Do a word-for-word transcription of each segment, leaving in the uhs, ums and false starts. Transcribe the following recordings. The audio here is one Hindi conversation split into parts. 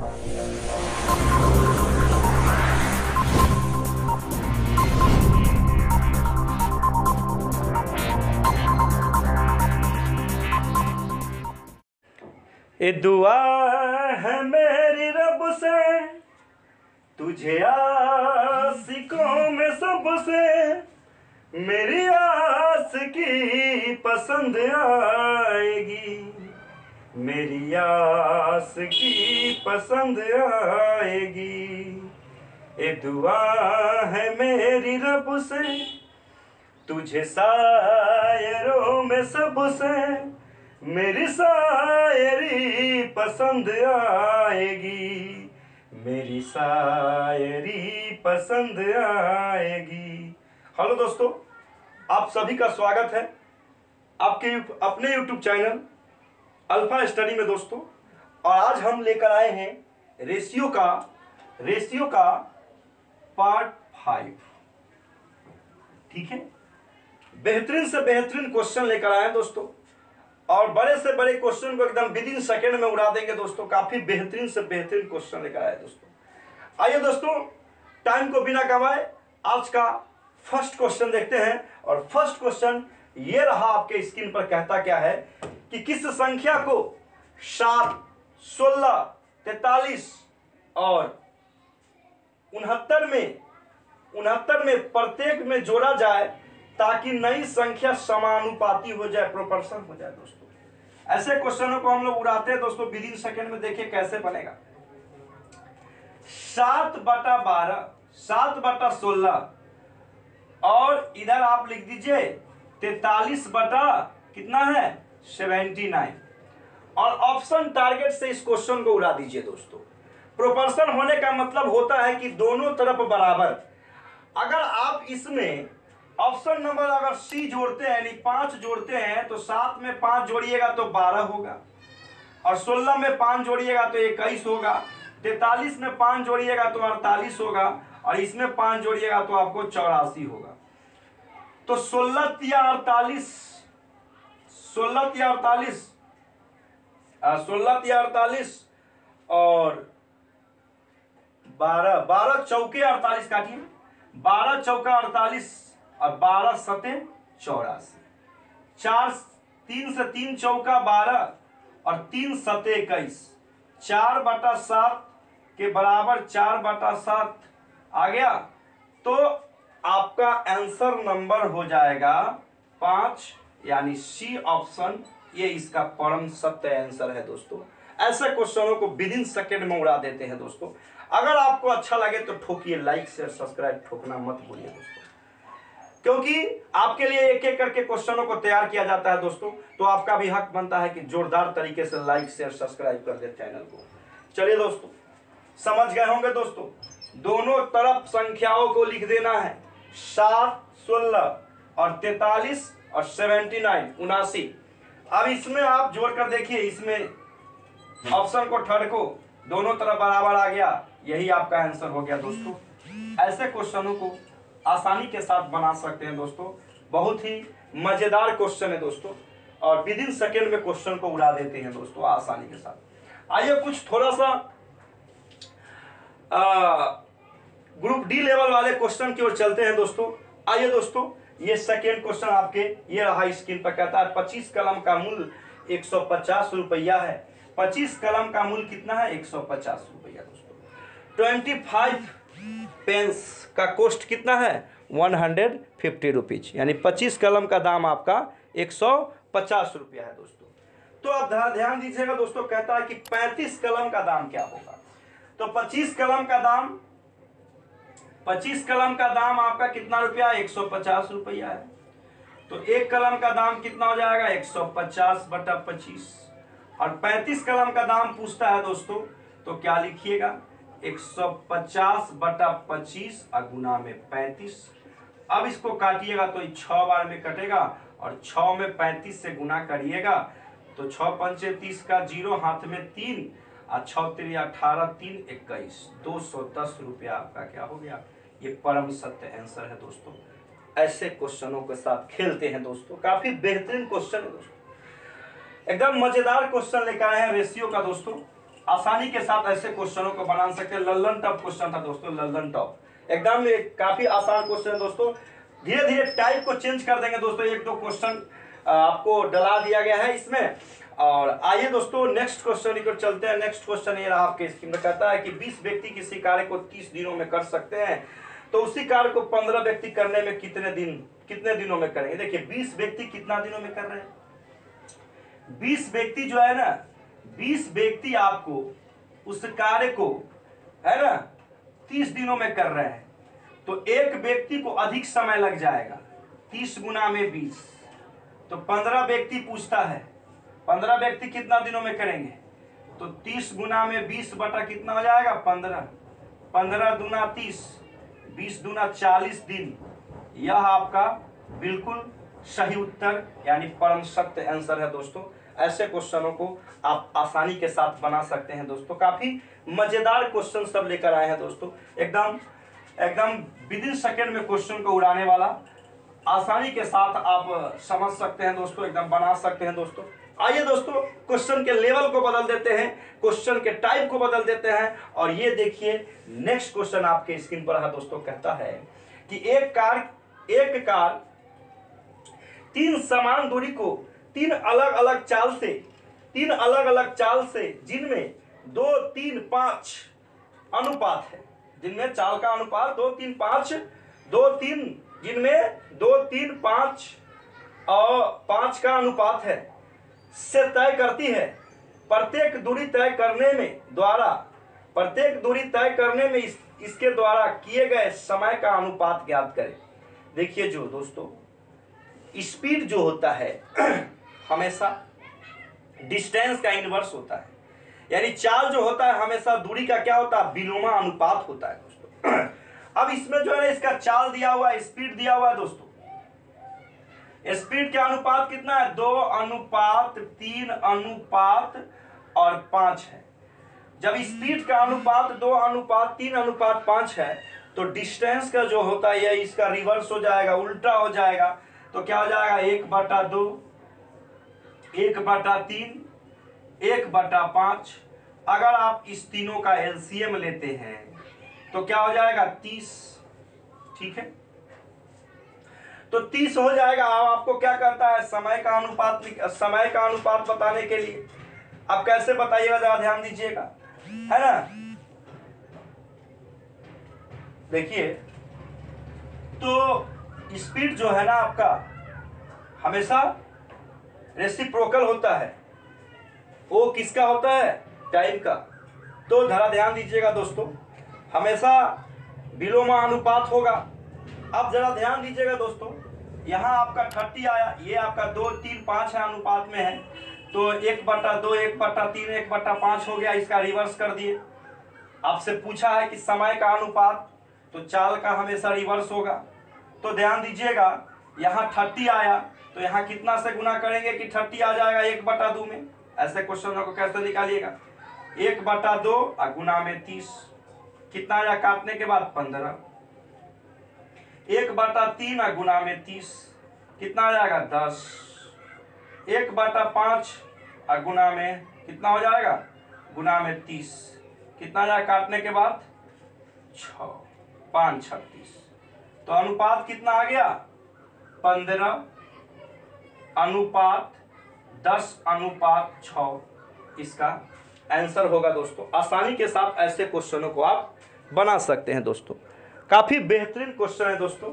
ए दुआ है मेरी रब से तुझे आशिकों में सबसे मेरी आस की पसंद आएगी, मेरी आस की पसंद आएगी। ए दुआ है मेरी रब से तुझे शायरों में सबसे मेरी शायरी पसंद आएगी, मेरी शायरी पसंद आएगी। हेलो दोस्तों, आप सभी का स्वागत है आपके अपने यूट्यूब चैनल अल्फा स्टडी में दोस्तों। और आज हम लेकर आए हैं रेशियो का रेशियो का पार्ट फाइव। ठीक है, बेहतरीन से बेहतरीन क्वेश्चन लेकर आए हैं दोस्तों, और बड़े से बड़े क्वेश्चन को एकदम विद इन सेकेंड में उड़ा देंगे दोस्तों। काफी बेहतरीन से बेहतरीन क्वेश्चन लेकर आए दोस्तों। आइए दोस्तों, टाइम को बिना गंवाए आज का फर्स्ट क्वेश्चन देखते हैं। और फर्स्ट क्वेश्चन ये रहा आपके स्क्रीन पर। कहता क्या है कि किस संख्या को सात, सोलह, तैतालीस और उनहत्तर में उनहत्तर में प्रत्येक में जोड़ा जाए ताकि नई संख्या समानुपाती हो जाए, प्रोपोर्शन हो जाए दोस्तों। ऐसे क्वेश्चनों को हम लोग उड़ाते हैं दोस्तों विद इन सेकेंड में। देखिए कैसे बनेगा। सात बटा बारह, सात बटा सोलह, और इधर आप लिख दीजिए तैतालीस बटा कितना है, सेवेंटी नाइन। और ऑप्शन टारगेट से इस क्वेश्चन को उड़ा दीजिए दोस्तों। प्रोपोर्शन होने का मतलब होता है कि दोनों तरफ बराबर। अगर आप इसमें ऑप्शन नंबर अगर सी जोड़ते हैं यानी पांच जोड़ते हैं तो सात में पांच जोड़िएगा तो बारह होगा, और सोलह में पांच जोड़िएगा तो इक्कीस होगा, तैतालीस में पांच जोड़िएगा तो अड़तालीस होगा, और इसमें पांच जोड़िएगा तो आपको चौरासी होगा। तो सोलह तिया अड़तालीस, सोलह तिया अड़तालीस, सोलह तिया अड़तालीस और बारह, बारह चौके अड़तालीस काटिए, बारह चौका अड़तालीस और बारह सते चौरासी। चार, तीन से तीन चौका बारह और तीन सते इक्कीस। चार बटा सात के बराबर चार बटा सात आ गया, तो आपका आंसर नंबर हो जाएगा पांच, यानी सी ऑप्शन ये इसका परम सत्य आंसर है दोस्तों। ऐसे क्वेश्चनों को विद इन सेकेंड में उड़ा देते हैं दोस्तों। अगर आपको अच्छा लगे तो ठोकिए लाइक शेयर सब्सक्राइब, ठोकना मत भूलिए दोस्तों, क्योंकि आपके लिए एक एक करके क्वेश्चनों को तैयार किया जाता है दोस्तों। तो आपका भी हक बनता है कि जोरदार तरीके से लाइक शेयर सब्सक्राइब कर दे चैनल को। चलिए दोस्तों, समझ गए होंगे दोस्तों। दोनों तरफ संख्याओं को लिख देना है, सात, सोलह और तैतालीस और सेवेंटी नाइन, उनासी। अब इसमें आप जोड़कर देखिए, इसमें ऑप्शन को थर्ड को दोनों तरफ बराबर आ गया, यही आपका आंसर हो गया दोस्तों। ऐसे क्वेश्चनों को आसानी के साथ बना सकते हैं दोस्तों। बहुत ही मजेदार क्वेश्चन है दोस्तों, और विद इन सेकेंड में क्वेश्चन को उड़ा देते हैं दोस्तों आसानी के साथ। आइए कुछ थोड़ा सा आ, ग्रुप डी लेवल वाले क्वेश्चन की ओर चलते हैं दोस्तों। आइए दोस्तों, ये सेकेंड क्वेश्चन आपके ये रहा स्क्रीन पर। कहता है पच्चीस कलम का मूल्य एक सौ पचास रुपया है। पच्चीस कलम का मूल्य कितना है, एक सौ पचास रुपया दोस्तों। ट्वेंटी फाइव पेंस का कॉस्ट कितना है, वन हंड्रेड फिफ्टी रुपीज, यानी पच्चीस कलम का दाम आपका एक सौ पचास रुपया है दोस्तों। तो आप ध्यान दीजिएगा दोस्तों, कहता है कि पैंतीस कलम का दाम क्या होगा। तो पच्चीस कलम का दाम पच्चीस कलम का दाम आपका कितना रुपया, एक सौ पचास रुपया है। तो एक कलम का दाम कितना हो जाएगा, एक सौ पचास बटा पच्चीस। और पैंतीस कलम का दाम पूछता है दोस्तों, तो क्या लिखिएगा, एक सौ पचास बटा पच्चीस गुना में पैंतीस। अब इसको काटिएगा तो छह बार में कटेगा, और छह में पैंतीस से गुना करिएगा तो छह पंचे तीस का जीरो, हाथ में तीन, और छह तिरिया अठारह, तीन इक्कीस, दो सौ दस रुपया आपका क्या हो गया। ये परम सत्य आंसर है दोस्तों। ऐसे क्वेश्चनों के साथ खेलते हैं दोस्तों। काफी बेहतरीन क्वेश्चन है दोस्तों, एकदम मजेदार क्वेश्चन लेकर आए हैं रेशियो का दोस्तों। आसानी के साथ ऐसे क्वेश्चनों को बना सकते हैं। लल्लन टॉप क्वेश्चन था दोस्तों, लल्लन टॉप एकदम काफी आसान क्वेश्चन है दोस्तों। धीरे धीरे टाइप को चेंज कर देंगे दोस्तों, एक दो क्वेश्चन आपको डला दिया गया है इसमें। और आइए दोस्तों नेक्स्ट क्वेश्चन की ओर चलते हैं। नेक्स्ट क्वेश्चन ये रहा आपके स्क्रीन में, कहता है कि बीस व्यक्ति किसी कार्य को तीस दिनों में कर सकते हैं, तो उसी कार्य को पंद्रह व्यक्ति करने में कितने दिन कितने दिनों में करेंगे। देखिए बीस व्यक्ति कितना दिनों में कर रहे हैं, बीस व्यक्ति जो है ना, बीस व्यक्ति आपको उस कार्य को है ना तीस दिनों में कर रहे हैं, तो एक व्यक्ति को अधिक समय लग जाएगा। तीस गुना में बीस, तो पंद्रह व्यक्ति पूछता है, पंद्रह व्यक्ति कितना दिनों में करेंगे, तो तीस गुना में बीस बटा कितना हो जाएगा पंद्रह, पंद्रह दूना तीस, बीस दूना चालीस दिन। यह आपका बिल्कुल सही उत्तर यानी परम सत्य आंसर है दोस्तों। ऐसे क्वेश्चनों को आप आसानी के साथ बना सकते हैं दोस्तों। काफी मजेदार क्वेश्चन सब लेकर आए हैं दोस्तों, एकदम एकदम विद इन सेकेंड में क्वेश्चन को उड़ाने वाला, आसानी के साथ आप समझ सकते हैं दोस्तों, एकदम बना सकते हैं दोस्तों। आइए दोस्तों क्वेश्चन के लेवल को बदल देते हैं, क्वेश्चन के टाइप को बदल देते हैं। और ये देखिए नेक्स्ट क्वेश्चन आपके स्क्रीन पर है दोस्तों, कहता है कि एक कार एक कार तीन समान दूरी को तीन अलग अलग चाल से तीन अलग अलग चाल से जिनमें दो तीन पांच अनुपात है, जिनमें चाल का अनुपात दो तीन पांच दो तीन जिनमें दो तीन पांच और पांच का अनुपात है से तय करती है। प्रत्येक दूरी तय करने में द्वारा प्रत्येक दूरी तय करने में इस, इसके द्वारा किए गए समय का अनुपात ज्ञात करें। देखिए जो दोस्तों स्पीड जो होता है हमेशा डिस्टेंस का इनवर्स होता है, यानी चाल जो होता है हमेशा दूरी का क्या होता है, विलोमा अनुपात होता है दोस्तों। अब इसमें जो है इसका चाल दिया हुआ है, स्पीड दिया हुआ है दोस्तों। स्पीड का अनुपात कितना है, दो अनुपात तीन अनुपात और पांच है। जब स्पीड का अनुपात दो अनुपात तीन अनुपात पांच है, तो डिस्टेंस का जो होता है यह इसका रिवर्स हो जाएगा, उल्टा हो जाएगा। तो क्या हो जाएगा, एक बटा दो, एक बटा तीन, एक बटा पांच। अगर आप इस तीनों का एलसीएम लेते हैं तो क्या हो जाएगा, तीस। ठीक है, तो तीस हो जाएगा। अब आपको क्या करता है, समय का अनुपात समय का अनुपात बताने के लिए अब कैसे बताइएगा, जरा ध्यान दीजिएगा, है ना। देखिए तो स्पीड जो है ना आपका हमेशा रेसिप्रोकल होता है, वो किसका होता है, टाइम का। तो जरा ध्यान दीजिएगा दोस्तों, हमेशा विलोमा अनुपात होगा। अब जरा ध्यान दीजिएगा दोस्तों, यहाँ आपका थर्टी आया, ये आपका दो तीन पाँच है अनुपात में है, तो एक बटा दो एक बटा तीन एक बटा पाँच हो गया, इसका रिवर्स कर दिए। आपसे पूछा है कि समय का अनुपात, तो चाल का हमेशा रिवर्स होगा। तो ध्यान दीजिएगा, यहाँ थर्टी आया तो यहाँ कितना से गुना करेंगे कि थर्टी आ जाएगा एक बटा दो में। ऐसे क्वेश्चनों को कैसे निकालिएगा, एक बटा दो और गुना में तीस, कितना आया काटने के बाद पंद्रह। एक बटा तीन और गुना में तीस, कितना आ जाएगा दस। एक बटा पाँच और गुना में कितना हो जाएगा, गुना में तीस, कितना आ जाएगा काटने के बाद छ, पाँच छत्तीस। तो अनुपात कितना आ गया, पंद्रह अनुपात दस अनुपात छ। इसका आंसर होगा दोस्तों। आसानी के साथ ऐसे क्वेश्चनों को आप बना सकते हैं दोस्तों। काफी बेहतरीन क्वेश्चन है दोस्तों,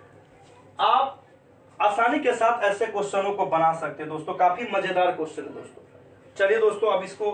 आप आसानी के साथ ऐसे क्वेश्चनों को बना सकते हैं दोस्तों। काफी मजेदार क्वेश्चन है दोस्तों। चलिए दोस्तों, अब इसको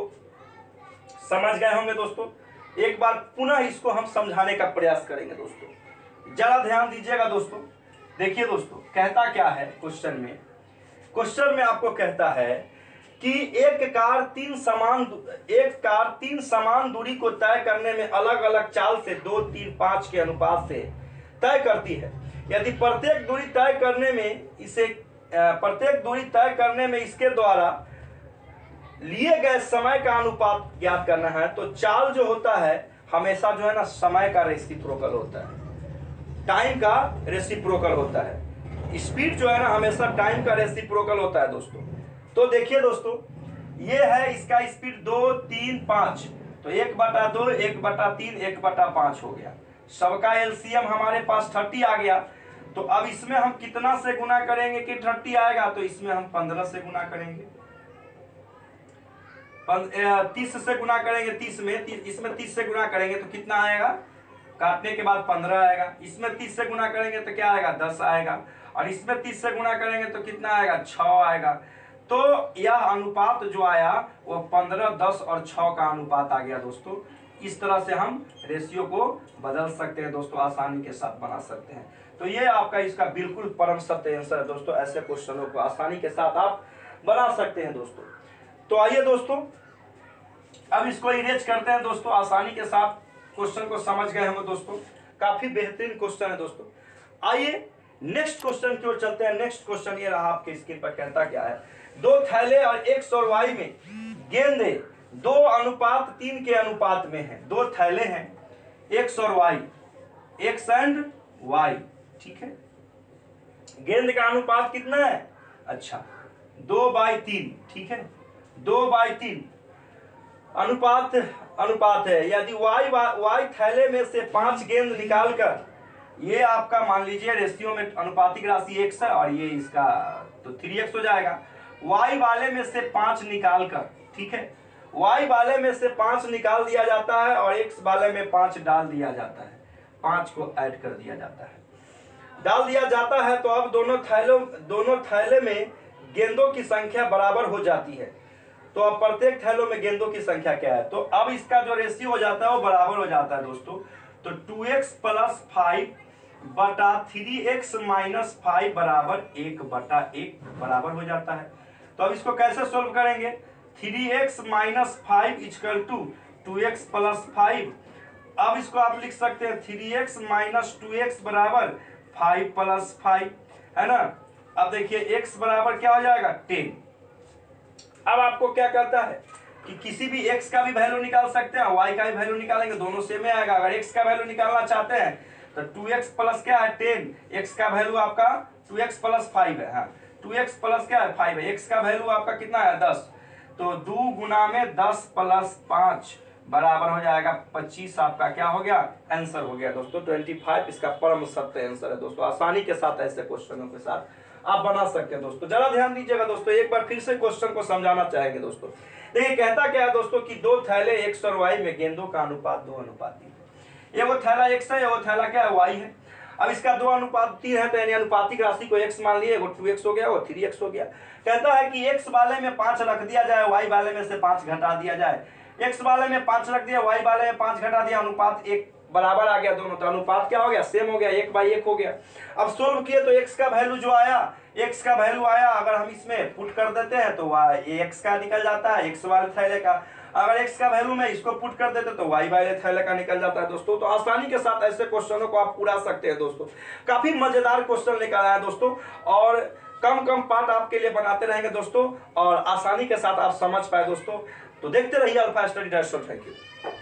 समझ गए होंगे दोस्तों, एक बार पुनः इसको हम समझाने का प्रयास करेंगे दोस्तों। जरा ध्यान दीजिएगा दोस्तों। देखिए दोस्तों, कहता क्या है क्वेश्चन में, क्वेश्चन में आपको कहता है कि एक कार तीन समान एक कार तीन समान दूरी को तय करने में अलग अलग चाल से दो तीन पाँच के अनुपात से तय करती है। यदि प्रत्येक दूरी तय करने में इसे प्रत्येक दूरी तय करने में इसके द्वारा लिए गए समय का अनुपात ज्ञात करना है, तो चाल जो होता है हमेशा जो है ना समय का रेसिप्रोकल होता है, टाइम का रेसिप्रोकल होता है। स्पीड जो है ना हमेशा टाइम का रेसिप्रोकल होता है दोस्तों। तो देखिए दोस्तों, ये है इसका स्पीड दो तीन पाँच, तो एक बटा दो, एक बटा तीन, एक बटा पाँच हो गया। सबका एलसीएम हमारे पास तीस आ गया। तो अब इसमें हम कितना से गुना करेंगे कि तीस आएगा, तो इसमें हम पंद्रह से गुना करेंगे, तीस से गुना करेंगे, तीस में तीस, इसमें तीस से गुना करेंगे तो कितना आएगा, काटने के बाद पंद्रह आएगा। इसमें तीस से गुना करेंगे तो क्या आएगा, दस आएगा। और इसमें तीस से गुना करेंगे तो कितना आएगा, छः आएगा। तो यह अनुपात जो आया वो पंद्रह, दस और छः का अनुपात आ गया दोस्तों। इस तरह से हम रेशियो को बदल सकते हैं दोस्तों, आसानी के साथ बना सकते हैं। तो ये आपका इसका बिल्कुल परम सत्य आंसर है दोस्तों। ऐसे क्वेश्चनों को आसानी के साथ आप बना सकते हैं दोस्तों। तो आइए दोस्तों अब इसको इरेज करते हैं दोस्तों, आसानी के साथ क्वेश्चन को समझ गए हम दोस्तों। काफी बेहतरीन क्वेश्चन है दोस्तों। आइए नेक्स्ट क्वेश्चन की ओर चलते हैं। नेक्स्ट क्वेश्चन ये रहा आपके स्क्रीन पर, कहता क्या है, दो थैले और एक्स और वाई में गेंदे दो अनुपात तीन के अनुपात में है। दो थैले हैं, एक्स और वाई, एक्स एंड वाई, ठीक है। गेंद का अनुपात कितना है, अच्छा दो बाई तीन, ठीक है, दो बाई तीन अनुपात अनुपात है। यदि वाई वाई थैले में से पांच गेंद निकालकर, ये आपका मान लीजिए रेशियो में अनुपातिक राशि एक्स है और ये इसका तो थ्री एक्स हो जाएगा। वाई वाले में से पांच निकालकर, ठीक है, वाई वाले में से पांच निकाल दिया जाता है और एक्स वाले में पांच डाल दिया जाता है, पांच को ऐड कर दिया जाता है, डाल दिया जाता है। तो अब दोनों थैलों दोनों थैले में गेंदों की संख्या बराबर हो जाती है। तो अब प्रत्येक थैलों में गेंदों की संख्या क्या है, तो अब इसका जो रेशियो हो जाता है वो बराबर हो जाता है दोस्तों। तो टू एक्स प्लस फाइव बटा थ्री एक्स माइनस फाइव बराबर एक बटा एक बराबर हो जाता है। तो अब इसको कैसे सोल्व करेंगे, three x minus five equal to two x plus five. अब इसको आप लिख सकते हैं three x minus two x बराबर फाइव प्लस फाइव, है ना। अब देखिए x बराबर क्या हो जाएगा, टेन। अब आपको क्या करता है कि किसी भी x का भी वैल्यू निकाल सकते हैं, y का भी वैल्यू निकालेंगे, दोनों सेम ही आएगा। अगर x का वैल्यू निकालना चाहते हैं तो टू एक्स प्लस क्या है, टेन, x का वैल्यू आपका टू एक्स प्लस फाइव है, हाँ टू एक्स प्लस क्या है, फाइव है, x का वैल्यू आपका कितना है, दस। तो दो गुना में दस प्लस पाँच बराबर हो जाएगा पच्चीस। आपका क्या हो गया, आंसर हो गया दोस्तों पच्चीस। इसका परम सत्य आंसर है दोस्तों। आसानी के साथ ऐसे क्वेश्चनों के साथ आप बना सकते हैं दोस्तों। जरा ध्यान दीजिएगा दोस्तों, एक बार फिर से क्वेश्चन को समझाना चाहेंगे दोस्तों। देखिए कहता क्या है दोस्तों कि दो थैले एक्स और वाई में गेंदों का अनुपात दो अनुपात तीन है। ये वो थैला एक्स है, ये वो थैला क्या है, वाई है। अब इसका दो अनुपात तीन है, तो यानी अनुपातिक राशि को x मान लिए, वो टू एक्स हो गया, वो थ्री एक्स हो गया। कहता है कि x वाले में पांच रख दिया जाए, y वाले में से पांच घटा दिया जाए। x वाले में पांच रख दिया, y वाले में पांच घटा दिया, अनुपात एक बराबर आ गया दोनों। तो अनुपात क्या हो गया, सेम हो गया, एक बाई एक हो गया। अब सोल्व किए तो x का वैल्यू जो आया, x का वैल्यू आया, अगर हम इसमें पुट कर देते हैं तो y x का निकल जाता है, x वाले थैले का। अगर x का वैल्यू में इसको पुट कर देते तो y वाले थैले का निकल जाता है दोस्तों। तो आसानी के साथ ऐसे क्वेश्चनों को आप पूरा सकते हैं दोस्तों। काफी मजेदार क्वेश्चन लेकर आया दोस्तों, और कम कम पार्ट आपके लिए बनाते रहेंगे दोस्तों, और आसानी के साथ आप समझ पाए दोस्तों। तो देखते रहिए Alpha Study Dash. Thank you.